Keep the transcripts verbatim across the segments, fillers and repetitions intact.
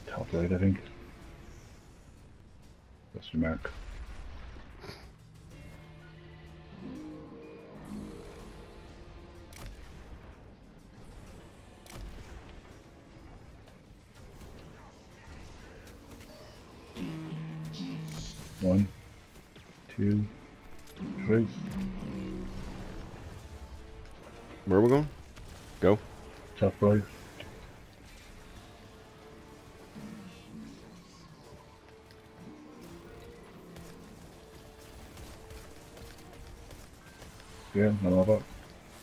Top right, I think. That's the mark. One, two, three. Where are we going? Go. Top right. Yeah, I know that.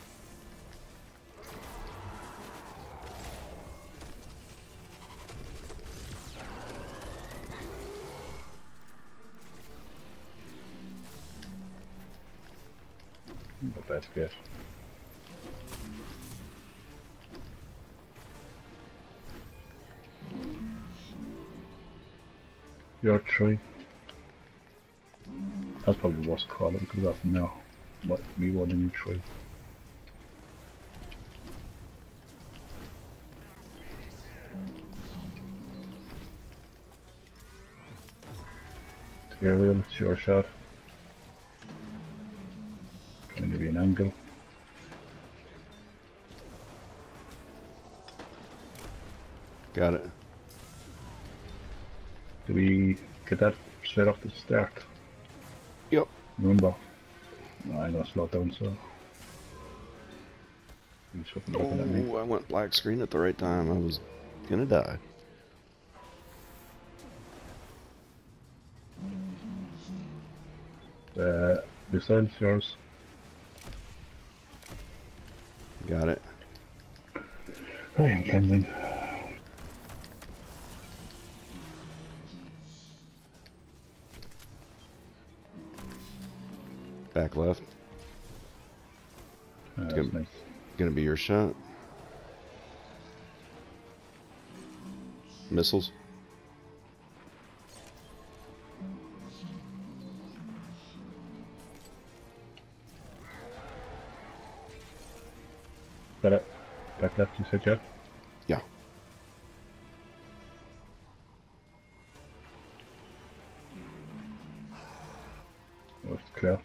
Not bad to get. You're three. That's probably the worst call that we could have got from now. What, me one and you three. Aerial, it's your shot. Trying to give you an angle. Got it. Do we get that straight off the start? Yep. Remember? No, I'm gonna slow it down so. You just wasn't looking at me. Oh, I went black screen at the right time. I was gonna die. Uh, besides yours. Got it. I am pending. Back left. Uh, It's that's gonna, nice. gonna be your shot. Missiles. Got it. Back left, you said, Jeff? Yeah. Oh, it's clear.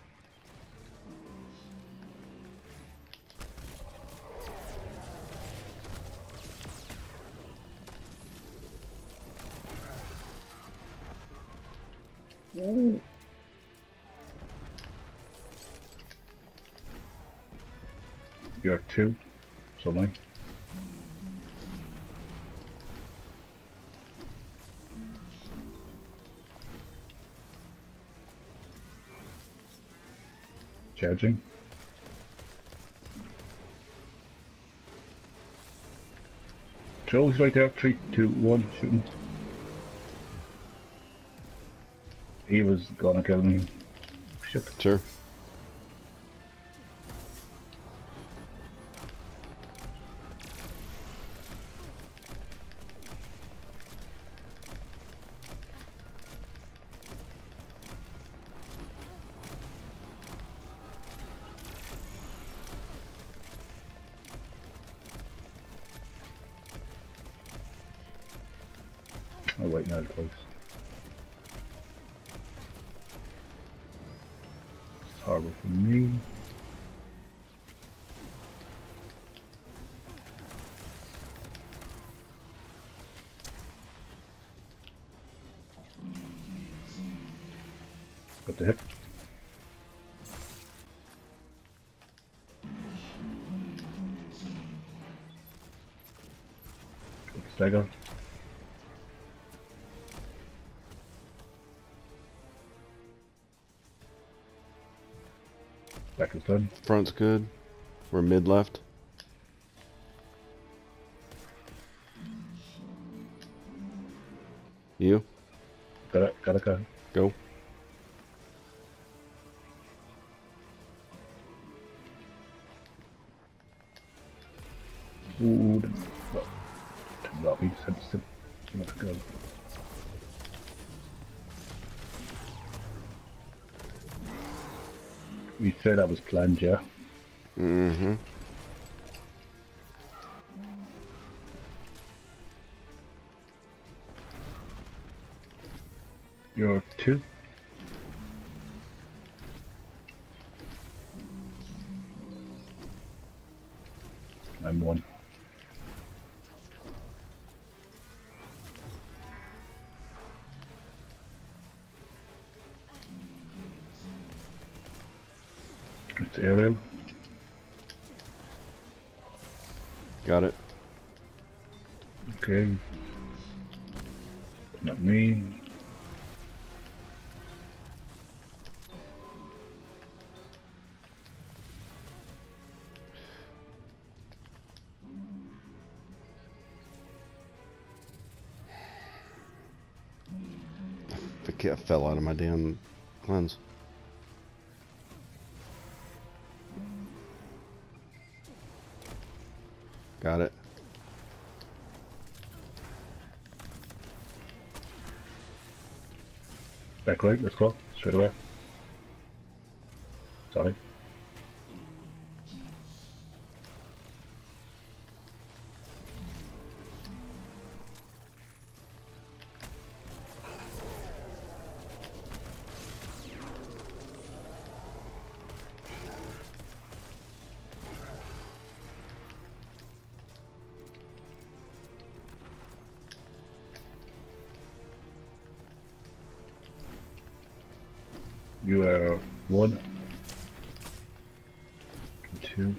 You're two, so mine. Charging. Joe's right there. Three, two, one, shooting. He was gonna kill me. Shit. Sure. Oh wait, no, close. It's horrible for me. Got the hip. Got the stagger. Back is done. Front's good. We're mid left. You? Got it, got it, got it. Go. Ooh, the, well, the lobby said to let's go. We said that was planned, yeah. Mm-hmm. You're two. I'm one. It's Ariel. Got it. Okay. Not me. The cat fell out of my damn cleanse. Got it. Back right, let's go. Straight away. Sorry. You are one, two,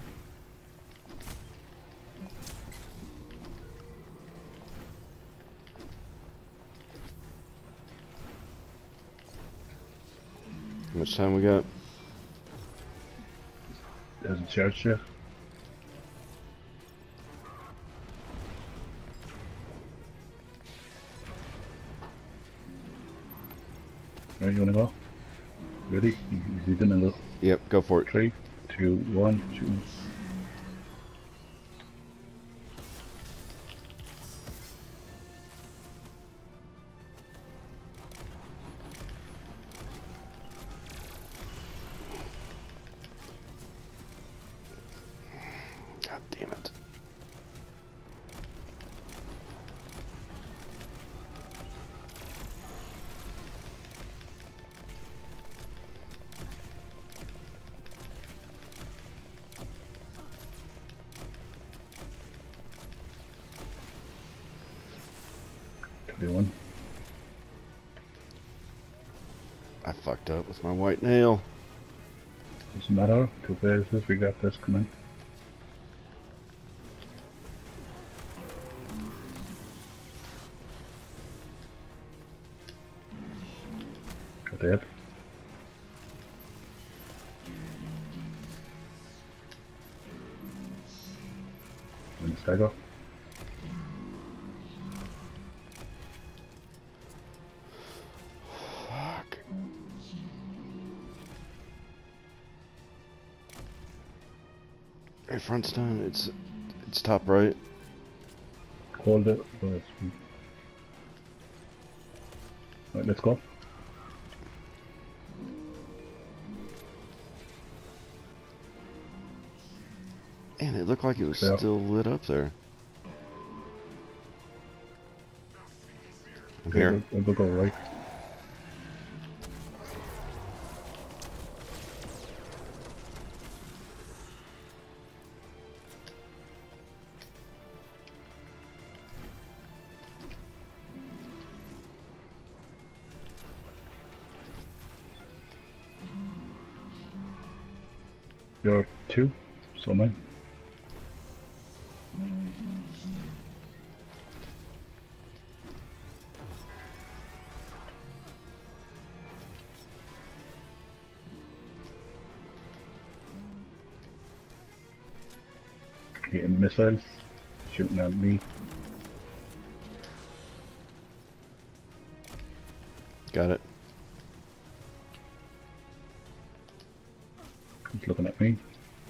How much time we got? hasn't charged yet. Right, you wanna go? Ready? Easy didn't go. Yep, go for it. Three, two, one, shoot. God damn it. Twenty-one. I fucked up with my white nail. Doesn't matter. Two phases. We got this coming. Got that. And stagger. Fuck. Hey, front's done. It's it's top right. Hold it. Oh, that's sweet. Right, let's go. Man, it looked like it was Yeah. still lit up there. I'm Okay, here. We'll, we'll go right. You're two, so mine. Hitting missiles, shooting at me. Got it. He's looking at me.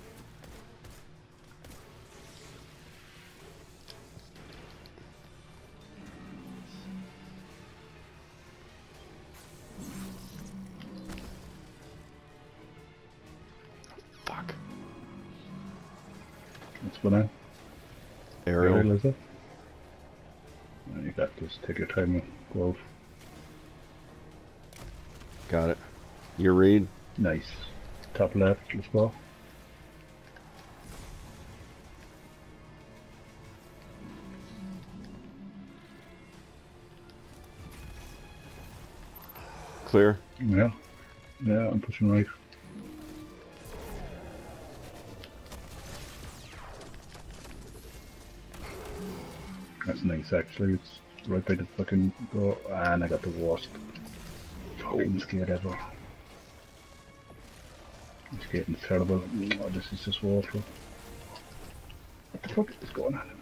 Fuck. What's going on? Aerial. Aerial, is it? Oh, you got this. Take your time and go out. Got it. Your read. Nice. Top left, let's go. Clear. Yeah. Yeah, I'm pushing right. That's nice actually, it's right by the fucking door, and I got the worst fucking skate ever. This skating's terrible. Oh, this is just awful. What the fuck is going on?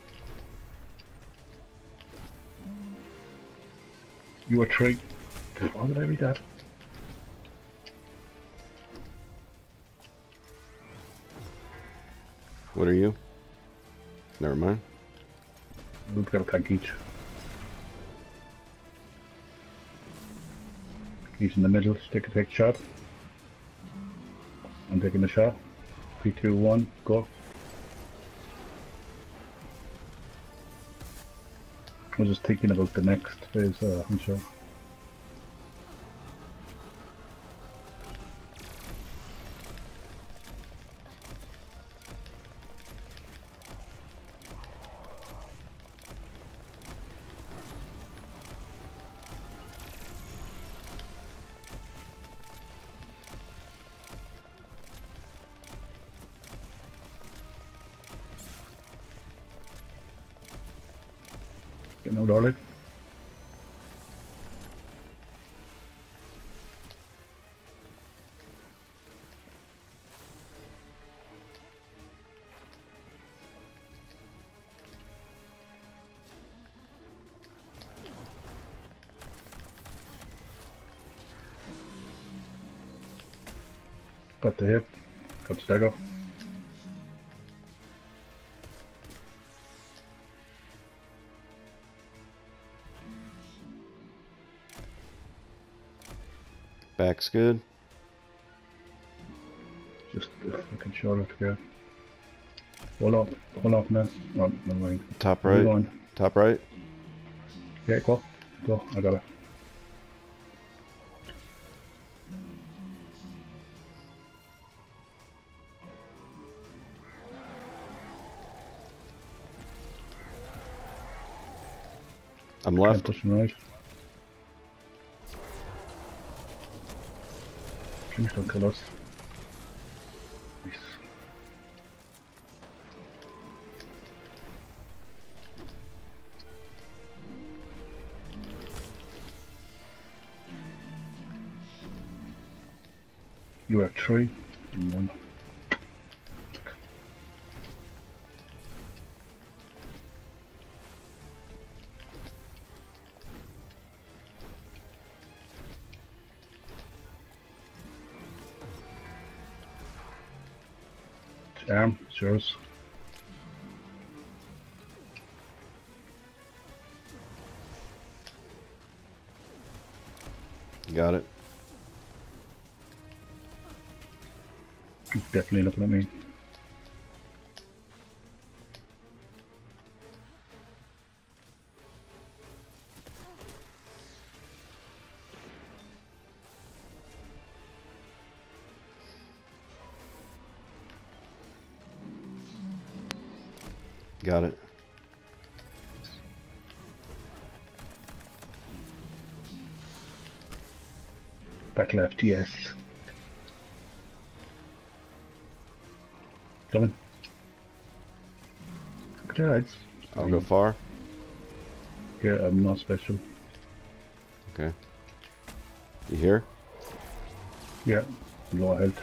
You were three. Why did I read that? What are you? Never mind. We've got a tank each. He's in the middle, stick a take shot. I'm taking the shot. Three, two, one, go. I was just thinking about the next phase, uh, I'm sure. Getting out early. Got the hip, got the stagger. Back's good. Just uh, fucking shoulder to go. Hold up, hold up now. No, never mind. Top Where you right. going? Top right. Yeah, go. Go, I got it. I'm I'm left. pushing right. Please don't kill us. Nice. You are three and one. Arm, it's yours. Got it. He's definitely looking at me. Got it. Back left, yes. Coming. Look at your eyes. I'll go far. Yeah, I'm not special. Okay. You here? Yeah, low health.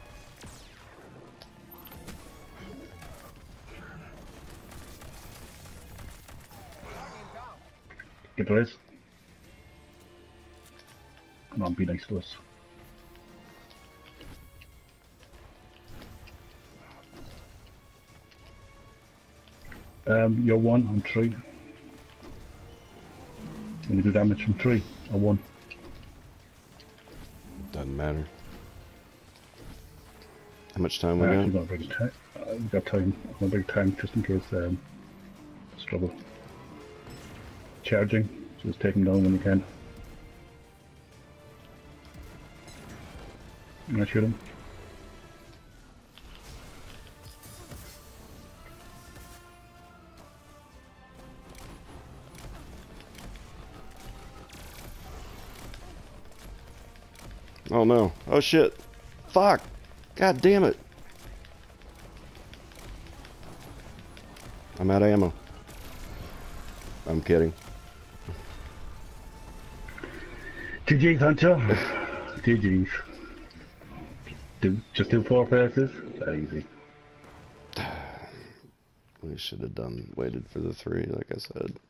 Get raised. Come on, be nice to us. Um, you're one, I'm three. When you do damage from three, or one. Doesn't matter. How much time we I got? actually got a big time. Uh, we got time. I'm a big time just in case um, struggle. Charging, just take them down when you can. I shoot him. Oh no. Oh shit. Fuck. God damn it. I'm out of ammo. I'm kidding. G G's, Hunter. G G's. Do, just do four faces. That easy. We should have done, waited for the three, like I said.